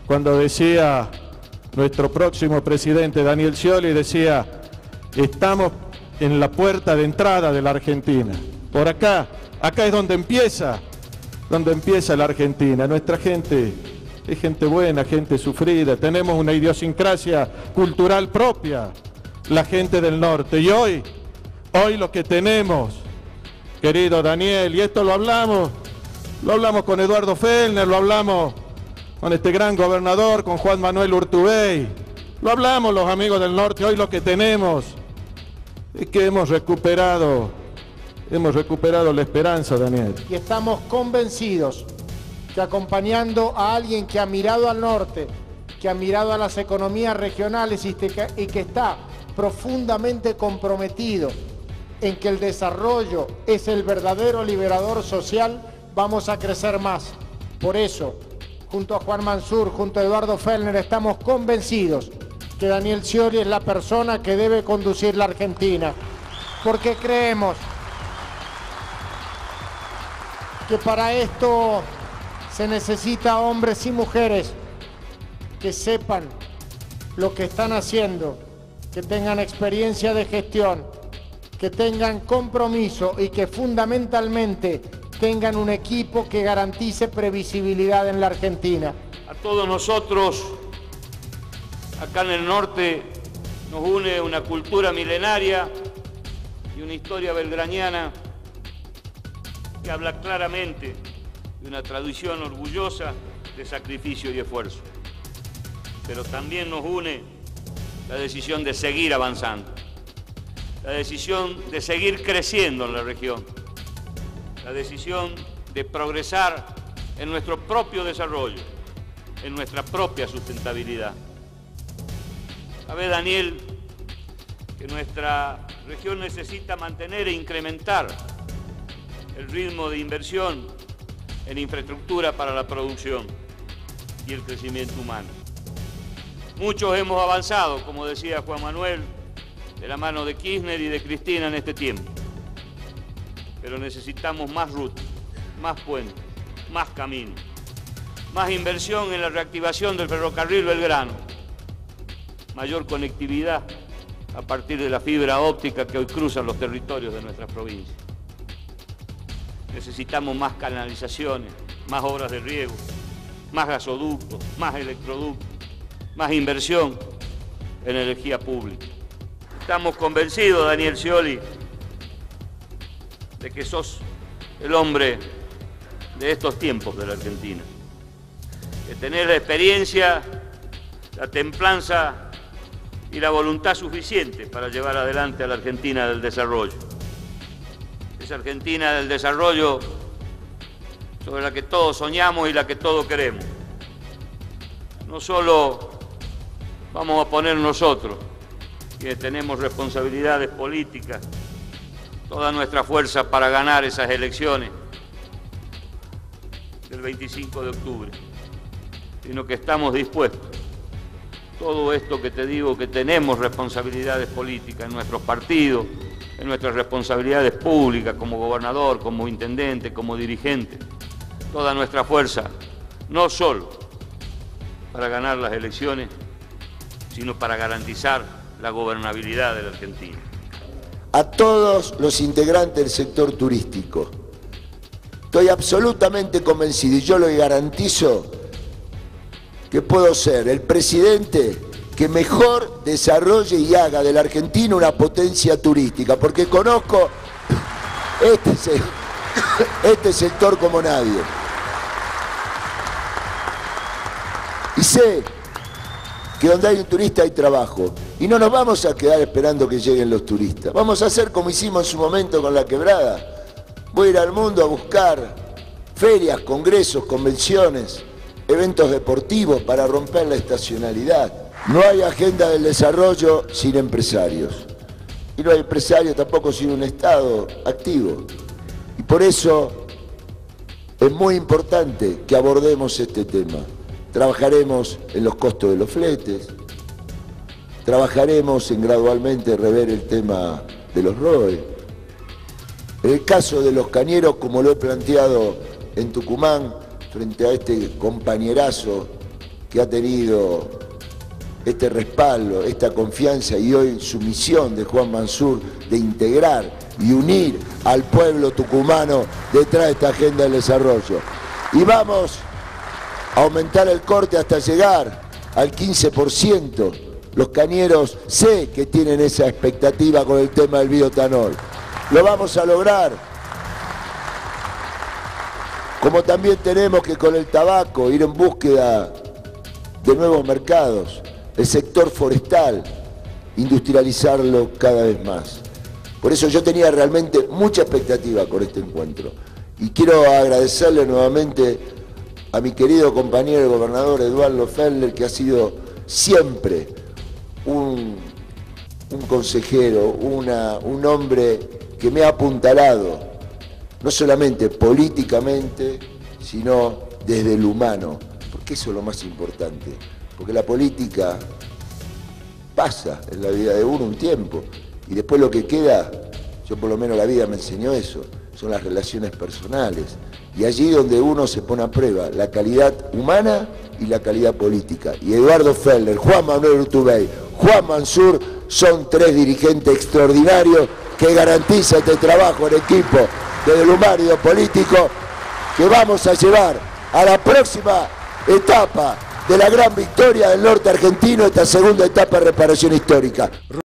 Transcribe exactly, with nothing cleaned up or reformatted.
cuando decía nuestro próximo presidente Daniel Scioli, decía, estamos en la puerta de entrada de la Argentina. Por acá, acá es donde empieza, donde empieza la Argentina. Nuestra gente es gente buena, gente sufrida, tenemos una idiosincrasia cultural propia, la gente del norte. Y hoy, hoy lo que tenemos, querido Daniel, y esto lo hablamos, lo hablamos con Eduardo Fellner, lo hablamos con este gran gobernador, con Juan Manuel Urtubey, lo hablamos los amigos del norte, hoy lo que tenemos es que hemos recuperado, hemos recuperado la esperanza, Daniel. Y estamos convencidos que acompañando a alguien que ha mirado al norte, que ha mirado a las economías regionales y que, y que está profundamente comprometido en que el desarrollo es el verdadero liberador social, vamos a crecer más. Por eso, junto a Juan Mansur, junto a Eduardo Fellner, estamos convencidos que Daniel Scioli es la persona que debe conducir la Argentina, porque creemos que para esto se necesita hombres y mujeres que sepan lo que están haciendo, que tengan experiencia de gestión, que tengan compromiso y que fundamentalmente tengan un equipo que garantice previsibilidad en la Argentina. A todos nosotros, acá en el norte, nos une una cultura milenaria y una historia belgraniana que habla claramente de una tradición orgullosa de sacrificio y esfuerzo. Pero también nos une la decisión de seguir avanzando, la decisión de seguir creciendo en la región, la decisión de progresar en nuestro propio desarrollo, en nuestra propia sustentabilidad. Sabe, Daniel, que nuestra región necesita mantener e incrementar el ritmo de inversión en infraestructura para la producción y el crecimiento humano. Muchos hemos avanzado, como decía Juan Manuel, de la mano de Kirchner y de Cristina en este tiempo. Pero necesitamos más rutas, más puentes, más caminos, más inversión en la reactivación del ferrocarril Belgrano, mayor conectividad a partir de la fibra óptica que hoy cruza los territorios de nuestras provincias. Necesitamos más canalizaciones, más obras de riego, más gasoductos, más electroductos, más inversión en energía pública. Estamos convencidos, Daniel Scioli, de que sos el hombre de estos tiempos de la Argentina, que tenés la experiencia, la templanza y la voluntad suficiente para llevar adelante a la Argentina del desarrollo. Esa Argentina del desarrollo sobre la que todos soñamos y la que todos queremos. No solo vamos a poner nosotros, que tenemos responsabilidades políticas, toda nuestra fuerza para ganar esas elecciones del veinticinco de octubre, sino que estamos dispuestos, todo esto que te digo, que tenemos responsabilidades políticas en nuestros partidos, en nuestras responsabilidades públicas como gobernador, como intendente, como dirigente, toda nuestra fuerza, no solo para ganar las elecciones, sino para garantizar la gobernabilidad de la Argentina. A todos los integrantes del sector turístico, estoy absolutamente convencido y yo lo garantizo que puedo ser el presidente que mejor desarrolle y haga de la Argentina una potencia turística, porque conozco este, este sector como nadie. Y sé que donde hay un turista hay trabajo. Y no nos vamos a quedar esperando que lleguen los turistas. Vamos a hacer como hicimos en su momento con la quebrada. Voy a ir al mundo a buscar ferias, congresos, convenciones, eventos deportivos para romper la estacionalidad. No hay agenda del desarrollo sin empresarios. Y no hay empresarios tampoco sin un Estado activo. Y por eso es muy importante que abordemos este tema. Trabajaremos en los costos de los fletes, trabajaremos en gradualmente rever el tema de los R O E. En el caso de los cañeros, como lo he planteado en Tucumán, frente a este compañerazo que ha tenido este respaldo, esta confianza y hoy su misión de Juan Mansur de integrar y unir al pueblo tucumano detrás de esta agenda del desarrollo. Y vamos a aumentar el corte hasta llegar al quince por ciento. Los cañeros sé que tienen esa expectativa con el tema del bioetanol. Lo vamos a lograr. Como también tenemos que con el tabaco ir en búsqueda de nuevos mercados, el sector forestal, industrializarlo cada vez más. Por eso yo tenía realmente mucha expectativa con este encuentro. Y quiero agradecerle nuevamente a mi querido compañero el gobernador Eduardo Fellner, que ha sido siempre un, un consejero, una, un hombre que me ha apuntalado, no solamente políticamente, sino desde el humano, porque eso es lo más importante, porque la política pasa en la vida de uno un tiempo, y después lo que queda, yo por lo menos la vida me enseñó eso, son las relaciones personales, y allí donde uno se pone a prueba la calidad humana y la calidad política. Y Eduardo Fellner, Juan Manuel Urtubey, Juan Mansur son tres dirigentes extraordinarios que garantizan este trabajo en equipo desde el humano y lo político que vamos a llevar a la próxima etapa de la gran victoria del norte argentino, esta segunda etapa de reparación histórica.